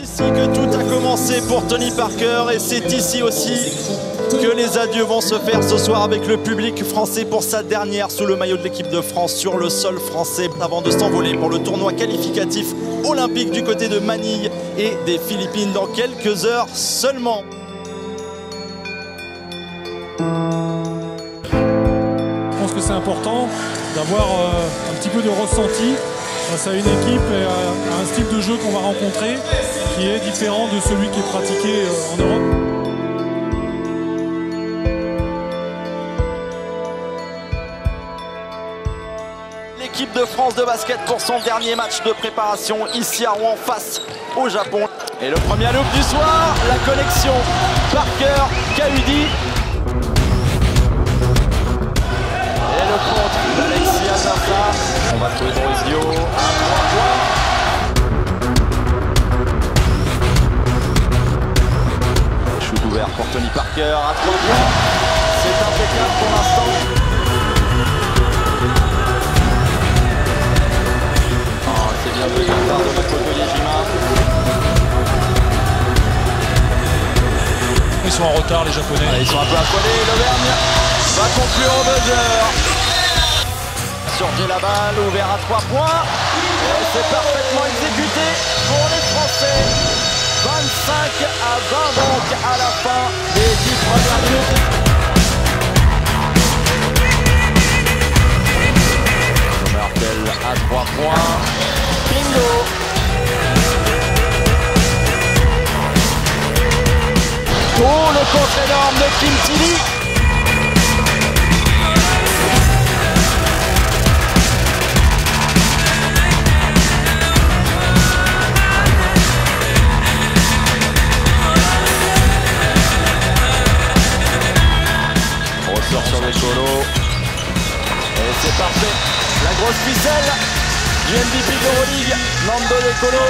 Ici que tout a commencé pour Tony Parker et c'est ici aussi que les adieux vont se faire ce soir avec le public français pour sa dernière sous le maillot de l'équipe de France sur le sol français avant de s'envoler pour le tournoi qualificatif olympique du côté de Manille et des Philippines dans quelques heures seulement. Je pense que c'est important d'avoir un petit peu de ressenti face à une équipe et à un style de jeu qu'on va rencontrer qui est différent de celui qui est pratiqué en Europe. L'équipe de France de basket pour son dernier match de préparation ici à Rouen face au Japon. Et le premier loop du soir, la connexion Parker-Kaudi. Et le contre d'Alexis Azarfa. On va trouver Borisio à 3 points. Shoot ouvert pour Tony Parker à 3 points. C'est impeccable pour l'instant. C'est bien joué de la part de Makoto Yejima. Ils sont en retard les Japonais. Allez, ils sont un peu affolés. L'Auvergne va conclure au buzzer. Surgé la balle, ouvert à 3 points. Et c'est parfaitement exécuté pour les Français. 25 à 20 donc à la fin des 10 premières minutes. Mertel à 3 points. Bingo! Oh, le contre énorme de Kim Tilly! Ressort sur les colos. Et c'est parfait. La grosse ficelle du MVP d'Euroleague, Nando De Colo.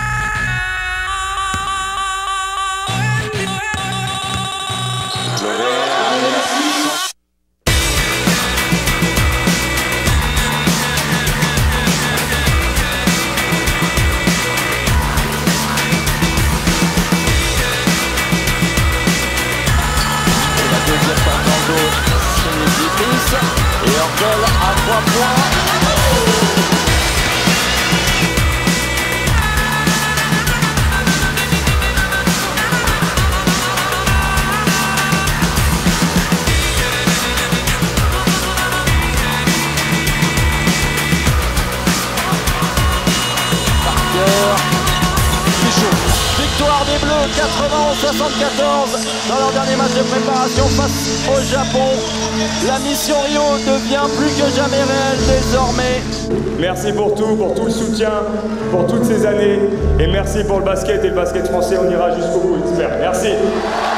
Et la deuxième par Nando, et Orgel à 3 points. Victoire des Bleus 91-74 dans leur dernier match de préparation face au Japon. La mission Rio devient plus que jamais réelle désormais. Merci pour tout le soutien, pour toutes ces années. Et merci pour le basket et le basket français, on ira jusqu'au bout, j'espère. Merci.